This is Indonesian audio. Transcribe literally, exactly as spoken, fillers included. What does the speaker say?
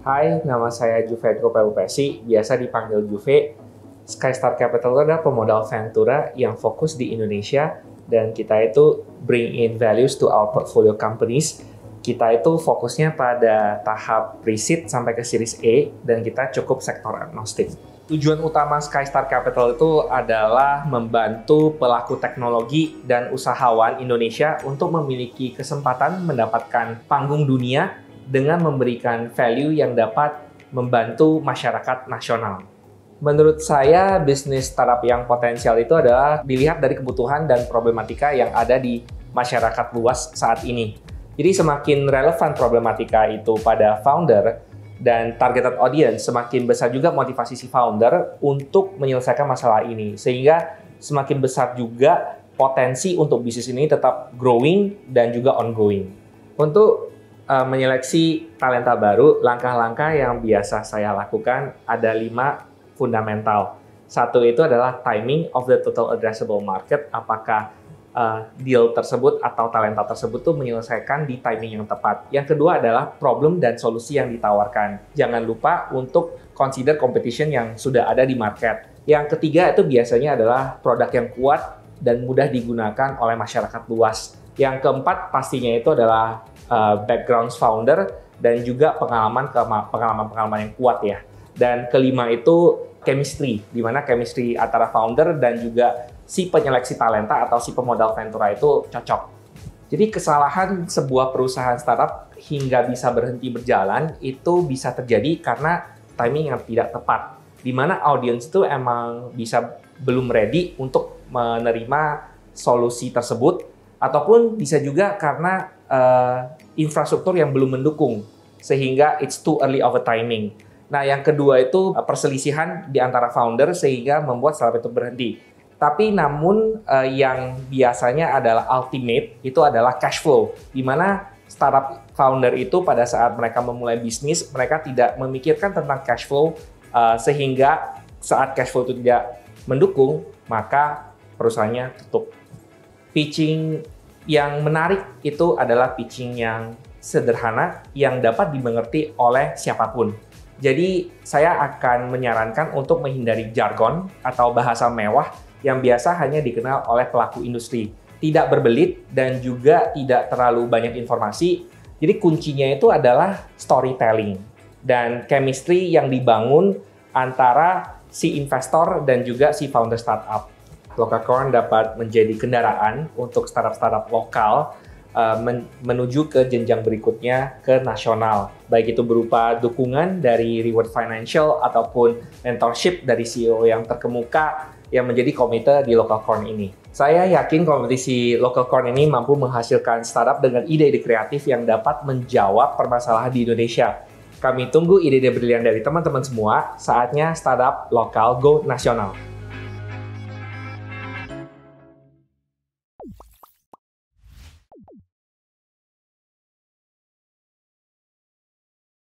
Hai, nama saya Juvenko Pelupesi, biasa dipanggil Juve. Skystar Capital adalah pemodal Ventura yang fokus di Indonesia dan kita itu bring in values to our portfolio companies. Kita itu fokusnya pada tahap pre-seed sampai ke Series A dan kita cukup sektor agnostik. Tujuan utama Skystar Capital itu adalah membantu pelaku teknologi dan usahawan Indonesia untuk memiliki kesempatan mendapatkan panggung dunia dengan memberikan value yang dapat membantu masyarakat nasional. Menurut saya, bisnis startup yang potensial itu adalah dilihat dari kebutuhan dan problematika yang ada di masyarakat luas saat ini. Jadi semakin relevan problematika itu pada founder dan targeted audience, semakin besar juga motivasi si founder untuk menyelesaikan masalah ini. Sehingga semakin besar juga potensi untuk bisnis ini tetap growing dan juga ongoing. Untuk uh, menyeleksi talenta baru, langkah-langkah yang biasa saya lakukan ada lima fundamental. Satu itu adalah timing of the total addressable market, apakah uh, deal tersebut atau talenta tersebut tuh menyelesaikan di timing yang tepat. Yang kedua adalah problem dan solusi yang ditawarkan. Jangan lupa untuk consider competition yang sudah ada di market. Yang ketiga itu biasanya adalah produk yang kuat dan mudah digunakan oleh masyarakat luas. Yang keempat pastinya itu adalah uh, background founder dan juga pengalaman pengalaman-pengalaman yang kuat ya. Dan kelima itu chemistry, di mana chemistry antara founder dan juga si penyeleksi talenta atau si pemodal Ventura itu cocok. Jadi kesalahan sebuah perusahaan startup hingga bisa berhenti berjalan itu bisa terjadi karena timing yang tidak tepat, di mana audience itu emang bisa belum ready untuk menerima solusi tersebut, ataupun bisa juga karena uh, infrastruktur yang belum mendukung, sehingga it's too early of a timing. Nah, yang kedua itu perselisihan di antara founder sehingga membuat startup itu berhenti. Tapi namun uh, yang biasanya adalah ultimate itu adalah cash flow, di mana startup founder itu pada saat mereka memulai bisnis, mereka tidak memikirkan tentang cash flow, uh, sehingga saat cash flow itu tidak mendukung, maka perusahaannya tutup. Pitching yang menarik itu adalah pitching yang sederhana, yang dapat dimengerti oleh siapapun. Jadi saya akan menyarankan untuk menghindari jargon atau bahasa mewah yang biasa hanya dikenal oleh pelaku industri. Tidak berbelit dan juga tidak terlalu banyak informasi. Jadi kuncinya itu adalah storytelling dan chemistry yang dibangun antara si investor dan juga si founder startup. Locacorn dapat menjadi kendaraan untuk startup-startup lokal Uh, men menuju ke jenjang berikutnya ke nasional, baik itu berupa dukungan dari Reward Financial ataupun mentorship dari C E O yang terkemuka yang menjadi komite di Locacorn ini. Saya yakin kompetisi Locacorn ini mampu menghasilkan startup dengan ide-ide kreatif yang dapat menjawab permasalahan di Indonesia. Kami tunggu ide-ide brilian dari teman-teman semua. Saatnya startup lokal go nasional.